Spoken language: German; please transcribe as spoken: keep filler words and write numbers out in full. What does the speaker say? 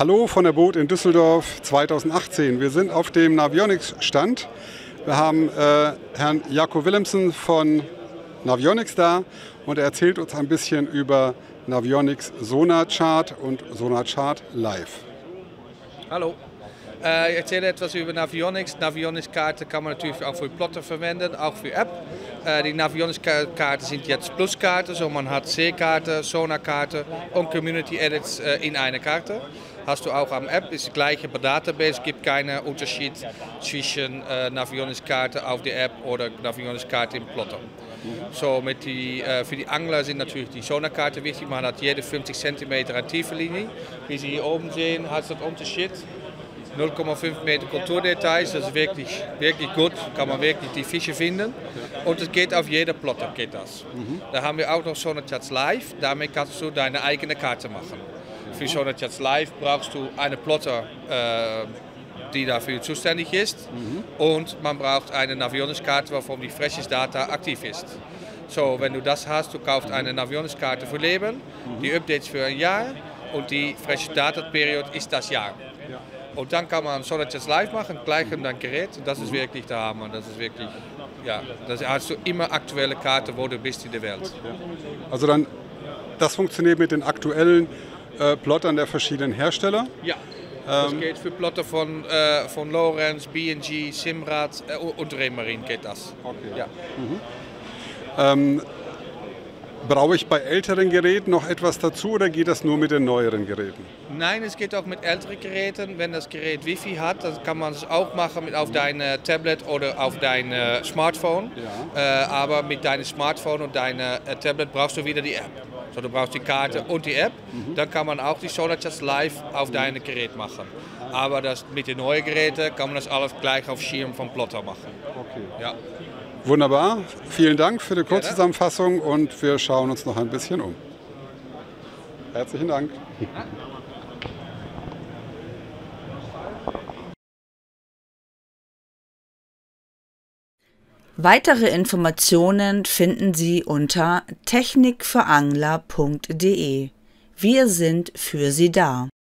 Hallo von der Boot in Düsseldorf zweitausendachtzehn. Wir sind auf dem Navionics Stand. Wir haben äh, Herrn Jaco Willemsen von Navionics da und er erzählt uns ein bisschen über Navionics Sonarchart und Sonarchart Live. Hallo. Äh, ich erzähle etwas über Navionics. Navionics-Karten kann man natürlich auch für Plotter verwenden, auch für App. Äh, die Navionics-Karten sind jetzt Plus-Karten, so man hat Seekarten, Sonarkarten und Community-Edits äh, in einer Karte. Hast du auch am App, ist das gleiche bei Database, gibt keinen Unterschied zwischen äh, Navionics-Karten auf der App oder Navionics-Karten im Plotter. So, mit die, äh, für die Angler sind natürlich die Sonarkarten wichtig. Man hat jede fünfzig Zentimeter an Tiefenlinie. Wie Sie hier oben sehen, hat es einen Unterschied. null Komma fünf Meter Kulturdetails, das ist wirklich, wirklich gut, kann man wirklich die Fische finden. Und es geht auf jeder Plotter, geht das. Mhm. Da haben wir auch noch Sonarchart Live, damit kannst du deine eigene Karte machen. Für Sonarchart Live brauchst du eine Plotter, äh, die dafür zuständig ist. Mhm. Und man braucht eine Navionics-Karte, wovon die Freshes Data aktiv ist. So, wenn du das hast, du kaufst eine Navionics-Karte für Leben, mhm. die Updates für ein Jahr und die Freshes Data-Periode ist das Jahr. Ja. Und dann kann man Sonarchart Live machen, gleich in dein Gerät. Das ist wirklich der Hammer. Das ist wirklich, ja, das hast du immer aktuelle Karte, wo du bist in der Welt. Also dann, das funktioniert mit den aktuellen äh, Plottern der verschiedenen Hersteller? Ja, das ähm, geht für Plotter von, äh, von Lorenz, B und G, Simrad äh, und Remarin geht das. Okay. Ja. Mhm. Ähm, Brauche ich bei älteren Geräten noch etwas dazu oder geht das nur mit den neueren Geräten? Nein, es geht auch mit älteren Geräten. Wenn das Gerät Wi-Fi hat, dann kann man es auch machen mit auf dein Tablet oder auf dein Smartphone. Ja. Äh, aber mit deinem Smartphone und deinem äh, Tablet brauchst du wieder die App. So, du brauchst die Karte ja. und die App. Mhm. Dann kann man auch die Sonarchart Live auf mhm. deinem Gerät machen. Aber das, mit den neuen Geräten kann man das alles gleich auf Schirm vom Plotter machen. Okay. Ja. Wunderbar, vielen Dank für die Kurzzusammenfassung und wir schauen uns noch ein bisschen um. Herzlichen Dank. Weitere Informationen finden Sie unter technik für angler punkt de. Wir sind für Sie da.